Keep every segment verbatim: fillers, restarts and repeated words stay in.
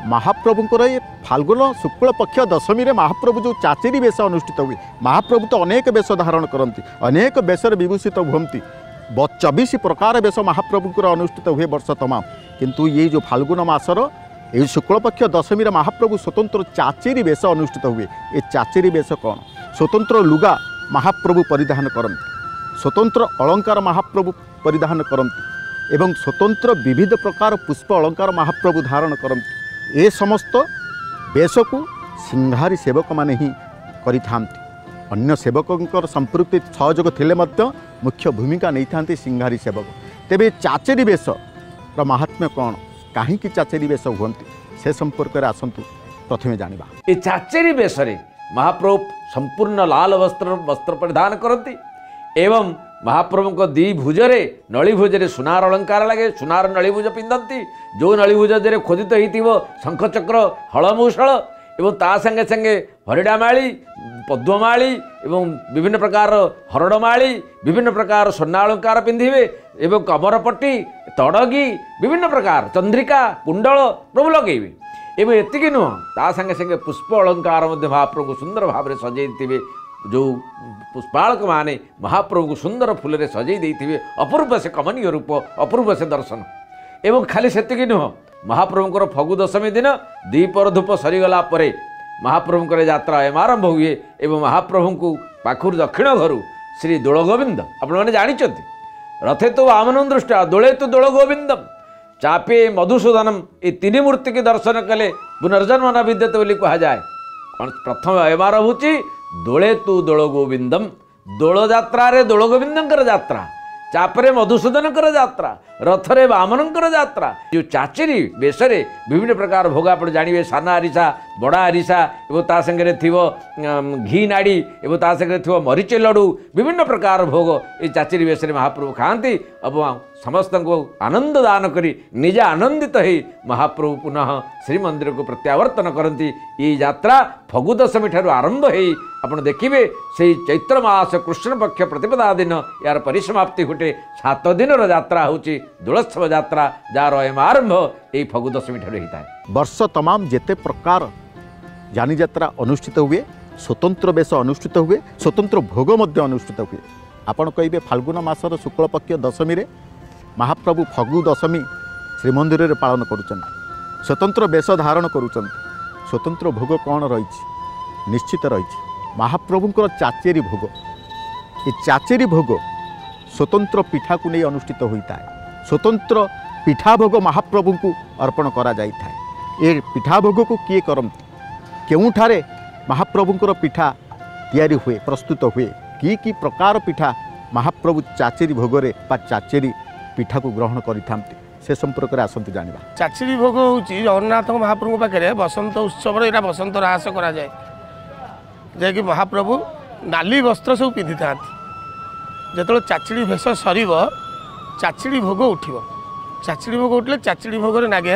महाप्रभुंर ये फाल्गुन शुक्ल पक्ष दशमी रे महाप्रभु जो चाचेरी बेश अनुष्ठित हुए। महाप्रभु तो अनेक बेश धारण करती, अनेक बेशर विभूषित हुंती, चौबीस प्रकार बेश महाप्रभुंर अनुष्ठित हुए वर्ष तमाम। किंतु ये जो फाल्गुन मासर ये शुक्लपक्ष दशमी रे महाप्रभु स्वतंत्र चाचेरी बेश अनुष्ठित हुए। ये चाचेरी बेश कौन? स्वतंत्र लुगा महाप्रभु परिधान करती, स्वतंत्र अलंकार महाप्रभु परिधान करती एवं स्वतंत्र विविध प्रकार पुष्प अलंकार महाप्रभु धारण करती। ए समस्त बेश को सिंहारी सेवक माने ही करिथांती। अन्य सेवकों संपृक्ति सहयोग थिले मध्य मुख्य भूमिका नहीं था सिंहारी सेवक। तेबे चाचेरी बेश र महात्म्य कौन, कहीं चाचेरी बेश हुंती से संपर्क में आसतु प्रथमे जानिबा। ये चाचेरी बेश रे महाप्रभु संपूर्ण लाल वस्त्र वस्त्र परिधान करती एवं महाप्रभु को दी भुजरे नली भुजरे सुनार अलंकार लगे, सुनार नली भुज पिंधती। जो नली भुज खोदित हो शंखचक्र हलमूषल एवं ता संगे संगे हरिडामाली पद्ममाली एवं विभिन्न प्रकार हरड़माली विभिन्न प्रकार स्वर्णा अलंकार पिंधिबे एवं कमरपट्टी तड़गी विभिन्न प्रकार चंद्रिका कुंडल प्रभु लगेबे। एवं एतिक नुह ता संगे संगे पुष्प अलंकार मध्य महाप्रभु सुंदर भाव में सजैथिबे। जो पुष्पालक माने महाप्रभु को सुंदर फूल रे सजै देइथिबे। अपूर्व से कमनीय रूप, अपूर्व से दर्शन। एवं खाली सेतिक नुह महाप्रभुंकर फगु दशमी दिन दीपर धूप सरीगला परे महाप्रभुंकर यात्रा आरंभ हुए एवं महाप्रभु को पाखुर दक्षिण घर श्री दोलगोविंद आपण मैंने जानिचंती रथे तो वामनं दृष्टा दोले तो दोलगोविंदम चापे मधुसूदनम ये तीन मूर्ति के दर्शन कले पुनर्जन्म न विद्यते बोली कहा जाए। प्रथम एमार होची दोले तु दोल गोविंदम, दोल जात्रा रे दोल गोविंदंकर यात्रा, चापरे मधुसूदनकर यात्रा, रथरे वामनंकर यात्रा। जो चाचेरी बेशरे विभिन्न प्रकार भोग आप जानवे, साना आरिसा बड़ा आरिसा एवं ता संगे थिवो घी नाड़ी एवं ता संगे थिवो मरीचे लडू विभिन्न प्रकार भोग ये चाचेरी बेशरे महाप्रभु खाती और समस्त को आनंद दान करी निजे आनंदित हो महाप्रभु पुनः श्रीमंदिर को प्रत्यावर्तन करती। ये यात्रा फगु दशमी ठार आरंभ हो आपड़ देखिए से चैत्र मास कृष्ण पक्ष प्रतिपदा दिन यार परिसमाप्ति घटे सात दिन यात्रा हूँ दोलोत्सव यात्रा जार एम आरंभ यही फगु दशमी ठार होता है। वर्ष तमाम जेते प्रकार जानी यात्रा अनुष्ठित हुए, स्वतंत्र बेश अनुष्ठित हुए, स्वतंत्र भोग मध्य अनुष्ठित हुए। आपण कहे फाल्गुन मासर शुक्लपक्ष दशमी रे महाप्रभु फगु दशमी श्रीमंदिर रे पालन करुचन, स्वतंत्र बेश धारण करुचन। स्वतंत्र भोग कौन रही? निश्चित रही महाप्रभुंकर चाचेरी भोग। ये चाचेरी भोग स्वतंत्र पीठा को नहीं अनुष्ठित होता है। स्वतंत्र पीठा भोग महाप्रभु को अर्पण करा जाई थाए। ये पीठा भोग को किए करती, केउठारे महाप्रभुंकर पीठा तैयारी हुए, प्रस्तुत हुए, कि कि प्रकार पीठा महाप्रभु चाचेरी भोगरे बा चाचेरी पीठा को ग्रहण करिथांती से संपर्क में आसतु जानिबा। चाचेरी भोग हूँ जगन्नाथ महाप्रभु पाखे बसंत उत्सव यहाँ बसंत रास करा जाए, जैकि महाप्रभु नाली वस्त्र सब पिंधि था। जो चाचेरी भेष सर चाचेरी भोग उठिब, चाचेरी भोग उठले चाचेरी भोग नागे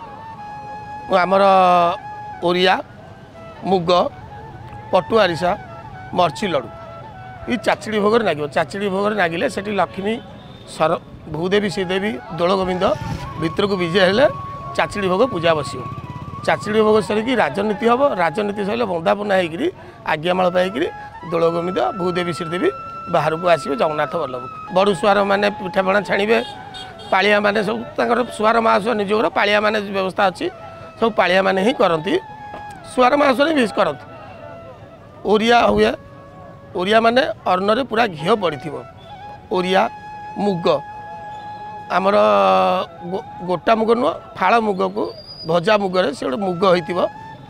आमर ओरिया मुग पटु आरिसा मर्ची लडू ये चाचेरी भोग नागे। चाचेरी भोग नागिले सेठी लक्ष्मी सर भूदेवी श्रीदेवी दोल गोविंद भितर को विजय हेले चाचेरी भोग पूजा बस। चाचेरी भोग सरिकी राजनीति हम, राजनीति सर बंदापना होकर आज्ञामाल पाई दोल गोविंद भूदेवी श्रीदेवी बाहर को आसवे जगन्नाथ बल्लभ। बड़ू सुआर मैंने पिठापणा छाणवे, पालिया मैंने सब सुआर महासुआ निजोर पालिया मैंने व्यवस्था अच्छी सब पालिया मैंने ही करती। सुआर महासुआ भी करती। ओरिया हुए, ओरिया माने अर्णरे पूरा घी पड़ी थी। ओरिया मुग आमर गो, गोटा मुग नुह फाड़ मुग को भजा मुगरे से गोटे मुग हो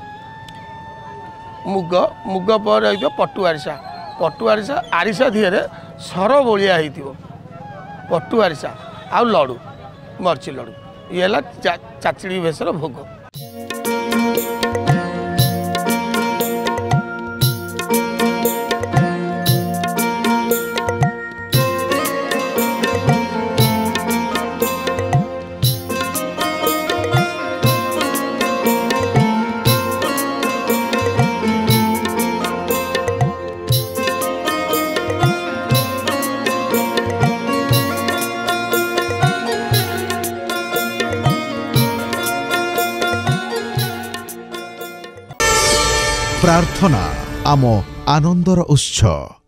मुग मुग पर पटु आरिसा, पटु आरिसा आरिसा धीरे सर बलिया हो पटु आरिसा आउ लडू मर्ची लडू ये है चा, चाचेरी भेषर भोग। प्रार्थना आम आनंदर उत्स।